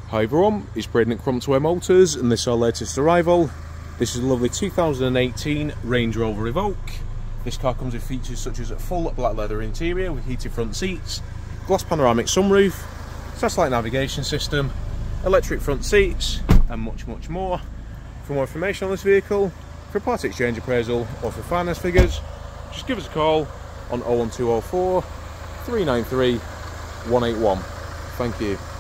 Hi everyone, it's Braden at Crompton Motors and this is our latest arrival. This is a lovely 2018 Range Rover Evoque. This car comes with features such as a full black leather interior with heated front seats, glass panoramic sunroof, satellite navigation system, electric front seats and much more. For more information on this vehicle, for a part exchange appraisal or for finance figures, just give us a call on 01204 393 181. Thank you.